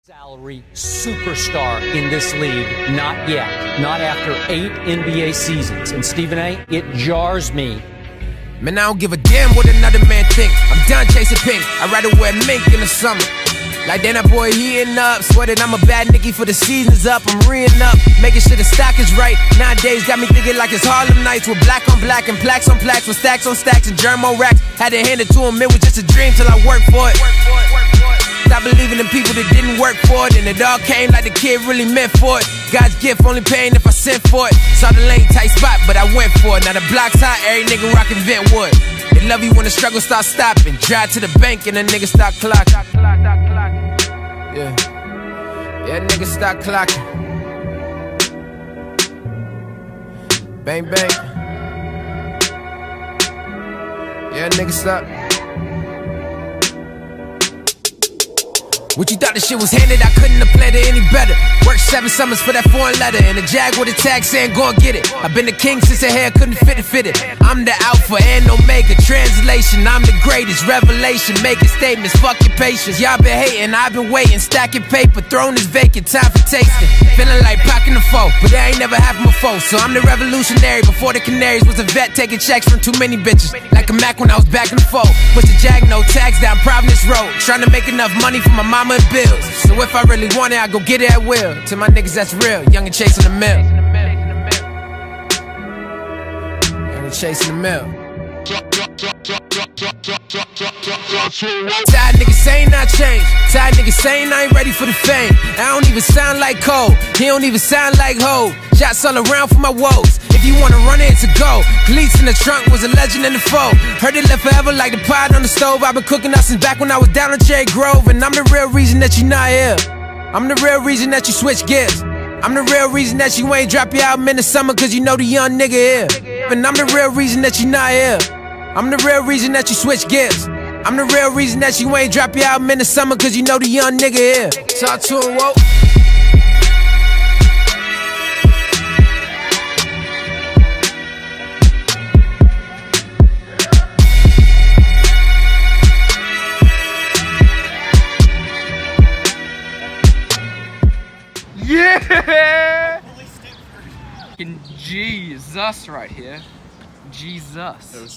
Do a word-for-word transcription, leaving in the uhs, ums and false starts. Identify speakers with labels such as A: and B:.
A: Salary superstar in this league, not yet. Not after eight N B A seasons. And Stephen A., it jars me.
B: Man, I don't give a damn what another man think. I'm done chasing pink. I'd rather wear mink in the summer. Like then that boy, he in up. Sweating I'm a bad nigga for the season's up. I'm re-ing up, making sure the stock is right. Nowadays got me thinking like it's Harlem Nights with black on black and plaques on plaques with stacks on stacks and germ on racks. Had to hand it to him, it was just a dream till I worked for it. Stop believing in people that didn't work for it, and it all came like the kid really meant for it. God's gift, only paying if I sent for it. Saw the lane tight spot, but I went for it. Now the block's hot, every nigga rockin' Ventwood. They love you when the struggle starts stopping. Drive to the bank and the nigga start clocking. Yeah, yeah, nigga start clocking. Bang bang. Yeah, nigga stop. What you thought the shit was handed? I couldn't have played it any better. Worked seven summers for that foreign letter, and a jag with a tag saying go and get it. I've been the king since the hair couldn't fit it, fit it. I'm the alpha and omega. Translation, I'm the greatest. Revelation, making statements, fuck your patience. Y'all been hating, I've been waiting. Stacking paper, throne is vacant, time for tasting. Feeling like packing the foe, but they ain't never have my foe. So I'm the revolutionary. Before the canaries was a vet taking checks from too many bitches. Like a Mac when I was back in the foe. Put the jag, no tags down Providence Road. Trying to make enough money for my mama and bills. So if I really want it, I go get it at will. To my niggas that's real, young and chasing the mill. Young and chasing the mill. Tired niggas saying I changed. Tired niggas saying I ain't ready for the fame. I don't even sound like Cole. He don't even sound like Ho. Shots all around for my woes. If you wanna run it, it's a go. Police in the trunk was a legend in the foe. Heard it left forever like the pot on the stove. I've been cooking out since back when I was down on Cherry Grove. And I'm the real reason that you not here. I'm the real reason that you switch gears. I'm the real reason that you ain't drop your album in the summer, cause you know the young nigga here. And I'm the real reason that you not here. I'm the real reason that you switch gears. I'm the real reason that you ain't drop your album in the summer, cause you know the young nigga here. Talk to him, whoa.
C: Yeah! Fucking Jesus right here. Jesus.